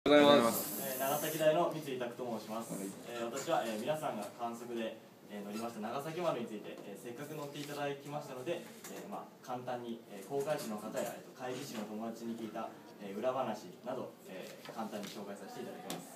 ございます。 長崎大の三井拓と申します。私は、皆さんが観測で、乗りました長崎丸について、せっかく乗っていただきましたので、簡単に、航海士の方や、海技士の友達に聞いた、裏話など、簡単に紹介させていただきます。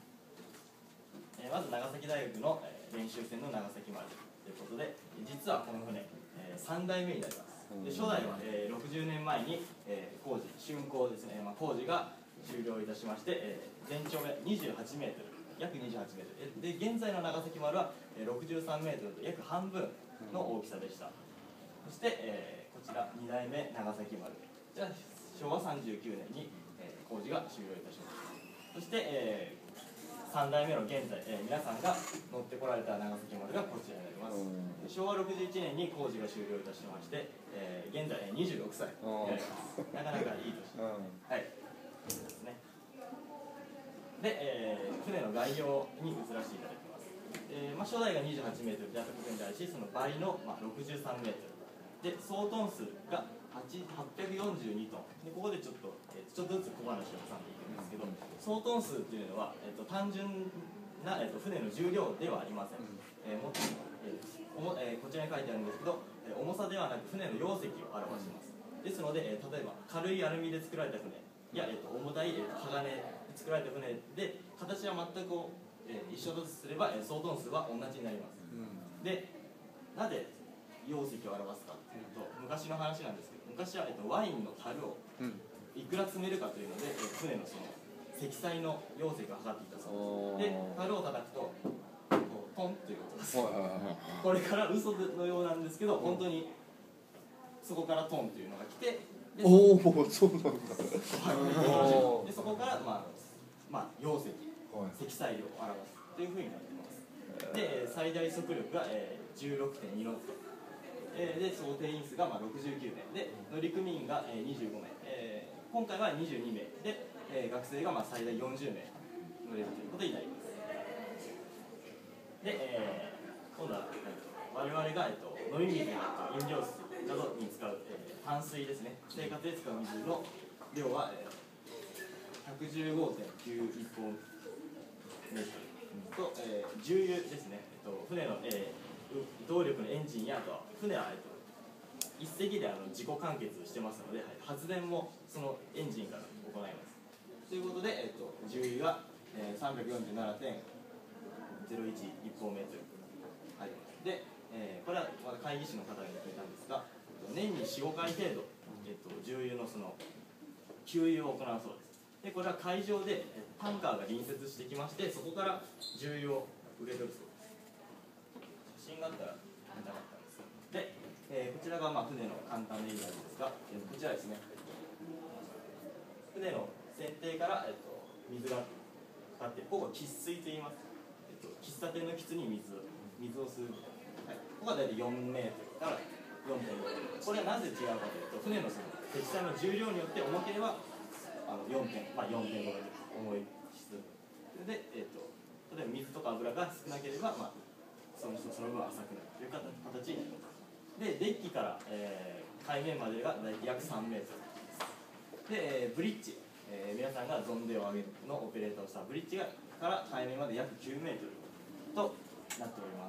まず長崎大学の、練習船の長崎丸ということで、実はこの船、3代目になります。で初代は、60年前に、竣工ですね、工事が終了いたしまして、全長が28メートル、約28メートルで、現在の長崎丸は63メートルと約半分の大きさでした。そして、こちら2代目長崎丸、じゃあ昭和39年に、工事が終了いたしました。そして、3代目の現在、皆さんが乗ってこられた長崎丸がこちらになります。昭和61年に工事が終了いたしまして、現在26歳になります。なかなかいい年。はいですね。で、船の概要に移らせていただきます。初代が28メートルであったことに対し、その倍の、63メートルで、総トン数が842トンで、ここでちょっとずつ小話を挟んでいくんですけど、総トン数というのは、単純な、船の重量ではありません。こちらに書いてあるんですけど、重さではなく船の容積を表します。ですので、例えば軽いアルミで作られた船や、重たい、鋼で作られた船で形は全く、一緒だとすれば、総トン数は同じになります。で、なぜ容積を表すかというと、昔の話なんですけど、昔は、ワインの樽をいくら詰めるかというので、船のその積載の容積を測っていたそうです。で、樽を叩くとポンという音がする。これから嘘のようなんですけど、本当にそこからトンというのが来て、 おお、そうなんだ。 でそこから容積、積載量を表すというふうになっています。で、最大速力が 16.2 ノット。で、総定員数が69名で、乗組員が25名、今回は22名で、学生が最大40名乗れるということになります。で、今度は我々が飲み水や飲料水などに使う淡水ですね、生活で使う水の量は 115.9 立方メートルと、重油ですね、船の動力のエンジンや、あとは船は一隻で自己完結してますので、発電もそのエンジンから行います。ということで、重油が 347.01 立方メートルあります。で、これはまだ会議士の方に聞いたんですが、年に 4,5 回程度、重油のその給油を行うそうです。で、これは海上でタンカーが隣接してきまして、そこから重油を受け取るそうです。写真があったら見たかったんです。で、こちらが船の簡単なイメージですが、こちらですね、船の船底から、水がかかって、ここは喫水と言います。喫茶店の喫に水を吸う、ここが大体4メートルから 4.5 メートル。これはなぜ違うかというと、船のその積載の重量によって重ければ4.5 メートル重い質で、例えば水とか油が少なければ、その分浅くなるという形になります。で、デッキから、海面までが大体約3メートルで、ブリッジ、皆さんがゾンデを上げのオペレーターをしたブリッジから海面まで約9メートルとなっております。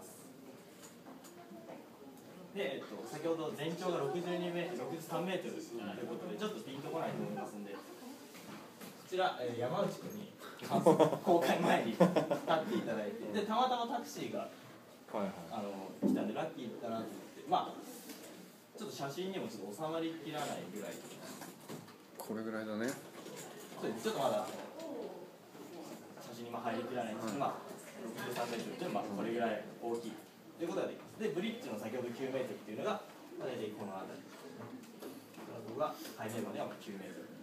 で、先ほど全長が63メートルということで、ちょっとピンとこないと思いますので、こちら、山内君に公開前に立っていただいて、でたまたまタクシーが、来たんでラッキーだなと思って、ちょっと写真にもちょっと収まりきらないぐらい。 これぐらいだね。 そうです。ちょっとまだ写真に入りきらないんですけど、63メートルというこれぐらい大きいということができます。で、ブリッジの先ほど9メートルっていうのが、大体この辺り。ここが海面までは9メートル。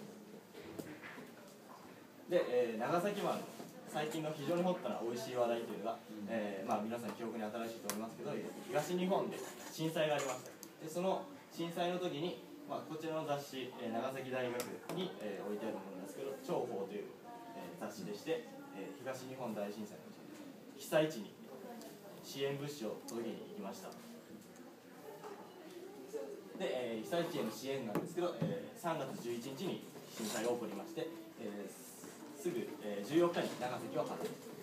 で、長崎湾の最近の非常にホットな美味しい話題というのが、皆さん記憶に新しいと思いますけど、東日本で震災がありました。で、その震災の時に、こちらの雑誌、長崎大学に、置いてあるものですけど、長報という、雑誌でして、東日本大震災の被災地に支援物資を届けに行きました。で、被災地への支援なんですけど、3月11日に被震災が起こりまして、すぐ、14日に長崎を出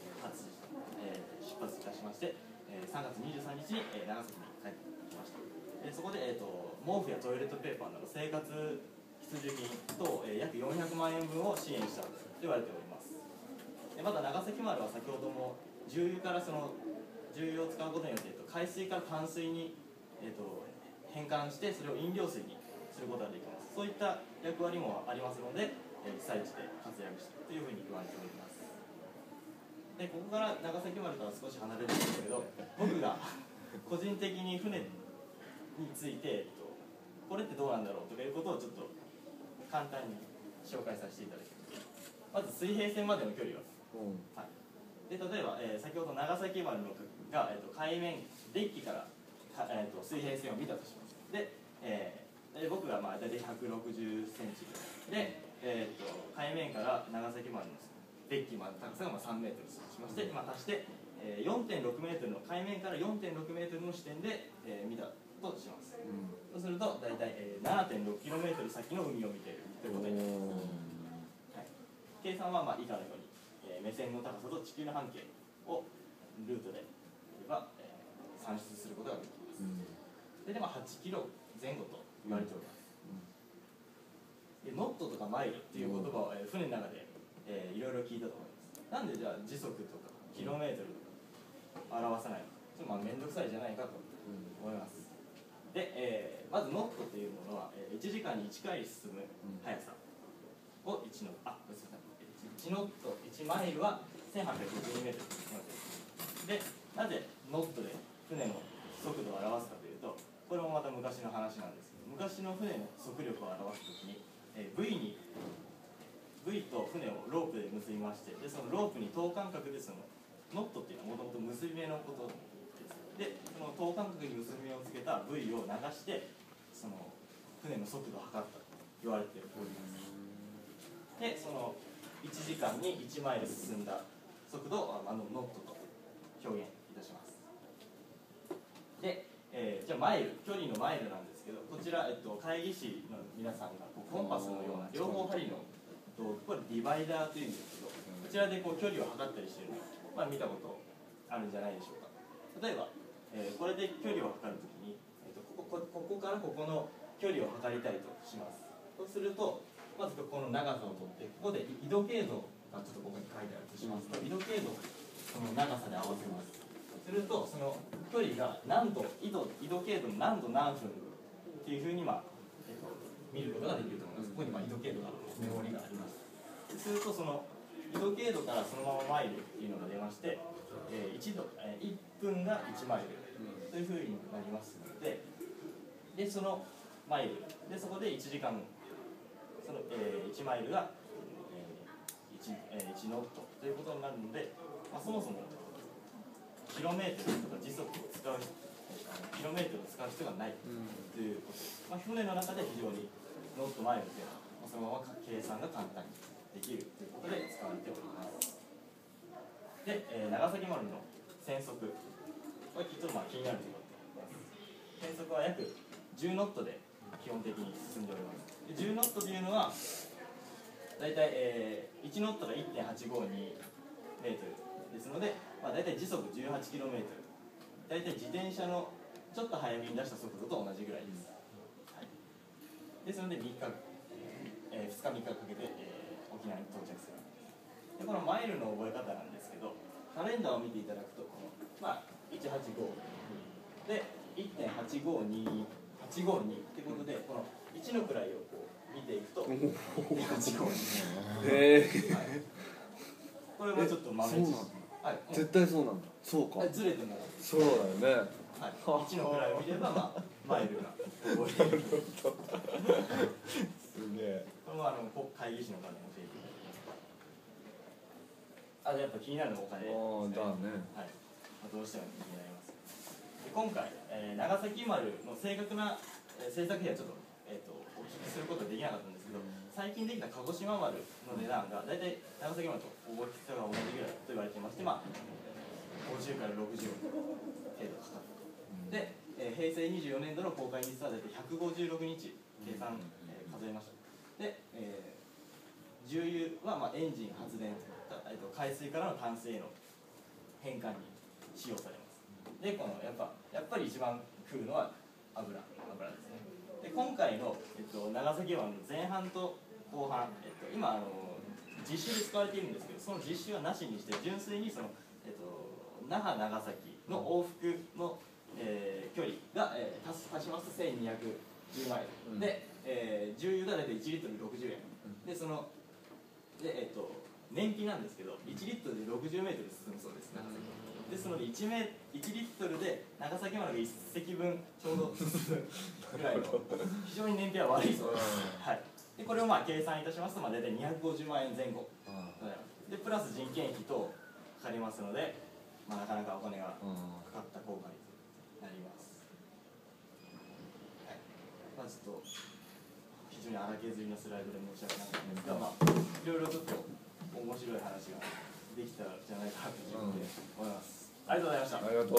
発いたしまして、3月23日に、長崎に帰ってきました。そこで、毛布やトイレットペーパーなど生活必需品等、約400万円分を支援したと言われております。また長崎丸は先ほども重油から重油を使うことによって、海水から淡水に、変換してそれを飲料水にすることができます。そういった役割もありますので、被災地で活躍したというふうに言われております。でここから長崎丸から少し離れるんですけど、僕が個人的に船について、これってどうなんだろうということをちょっと簡単に紹介させていただきます。まず水平線までの距離は、はい、で例えば、先ほど長崎丸のが、海面デッキから、水平線を見たとします。で、僕が大体160センチで、海面から長崎丸のデッキまでの高さが3メートルとしまして、足して、4.6 メートルの海面から 4.6 メートルの視点で、見たとします。そうすると大体、7.6 キロメートル先の海を見ているということになります。はい、計算は以下のように、目線の高さと地球の半径をルートで算出することができます。で8キロ前後と言われております。でノットとかマイルっていう言葉を、船の中で、いろいろ聞いたと思います。なんでじゃあ時速とかキロメートルとか表さないのか、ちょっと面倒くさいじゃないかと思います。で、まずノットというものは、1時間に1回進む速さを1ノット、1ノット1マイルは1852メートルで、なぜノットで船の速度を表すかというと、これもまた昔の話なんですけど、昔の船の速力を表すときに、V と船をロープで結びまして、でそのロープに等間隔でノットっていうのはもともと結び目のことです。でその等間隔に結び目をつけた V を流してその船の速度を測ったと言われております。でその1時間に1マイル進んだ速度をノットと表現いたします。で、じゃあマイル、距離のマイルなんですけど、こちら、会議士の皆さんがコンパスのような両方針のこれディバイダーというんですけど、こちらで距離を測ったりしているのを、見たことあるんじゃないでしょうか。例えば、これで距離を測るときに、ここからここの距離を測りたいとします。そうすると、まずこの長さをとって、ここで緯度経度がちょっとここに書いてあるとしますと、緯度経度をその長さで合わせます。するとその距離が何度、緯度経度の何度何分っていうふうに、見ることができると思います。ここに緯度経度がメモリがあります。するとその緯度経度からそのままマイルっていうのが出まして、1分が1マイルというふうになりますので、そのマイルでそこで1時間その、1マイルが、1ノットということになるので、そもそもキロメートルとか時速を使うキロメートルを使う必要がないということです。船の中で非常にノットマイルというのはそのまま計算が簡単にできるということで使われております。で、長崎丸の船速、これちょっと気になるところです。船速は約10ノットで基本的に進んでおります。で10ノットというのはだいたい1ノットが 1.852 メートルですので、だいたい時速 18km、 だいたい自転車のちょっと早めに出した速度と同じぐらいです。はい、ですので2日3日かけて、沖縄に到着する。でこのマイルの覚え方なんですけど、カレンダーを見ていただくと185で 1.852 ってことで、この1の位を見ていくと1.852、これもちょっと豆知識、 絶対そうなんだ。そうか。 ずれてもそうだよね。 1の位を見ればマイルが覚える。すげえ。 これも会議士の方に教えていただきます。やっぱ気になるのお金ですね。はい、どうしても気になります。で今回、長崎丸の正確な制作費はちょっと、お聞きすることができなかったんですけど、最近できた鹿児島丸の値段が大体長崎丸と大きさが同じぐらいと言われていまして、50から60程度かかったと。で、平成24年度の公開日数は大体156日計算、数えました。で、 重油はまあエンジン発電、海水からの淡水への変換に使用されます。でこのやっぱり一番食うのは油ですね。で今回の、長崎湾の前半と後半、今実習で使われているんですけど、その実習はなしにして純粋にその、那覇長崎の往復の、距離が、足しますと1210マイル、で、重油が大体1リットル60円で、そので、燃費なんですけど1リットルで60メートル進むそうです、長崎。ですので1リットルで長崎まで1隻分ちょうど進むぐらいの非常に燃費は悪いそうです。はい、でこれをまあ計算いたしますと、まあ、大体250万円前後でプラス人件費等かかりますので、まあ、なかなかお金がかかった効果になります。はい、まあ、ちょっと非常に荒削りのスライドで申し訳なかったんですが、まあ、いろいろちょっと面白い話ができたんじゃないかなと自分で思います。ありがとうございました。 ありがとう。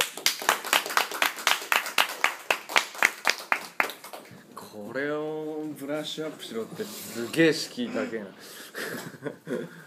これをブラッシュアップしろってすげえ敷居高えな。